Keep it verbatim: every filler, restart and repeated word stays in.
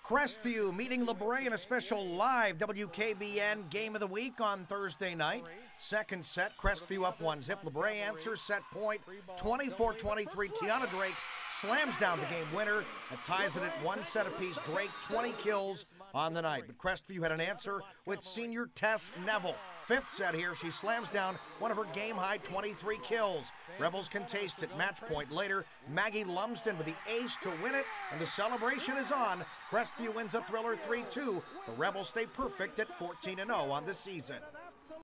Crestview meeting LaBrae in a special live W K B N Game of the Week on Thursday night. Second set, Crestview up one zip. LaBrae answers set point, twenty-four twenty-three. Tiana Drake slams down the game winner. That ties it at one set apiece. Drake, twenty kills on the night. But Crestview had an answer with senior Tess Neville. Fifth set here, she slams down one of her game-high twenty-three kills. Rebels can taste it. Match point later, Maggie Lumsden with the ace to win it, and the celebration is on. Crestview wins a thriller three two. The Rebels stay perfect at fourteen and oh on the season.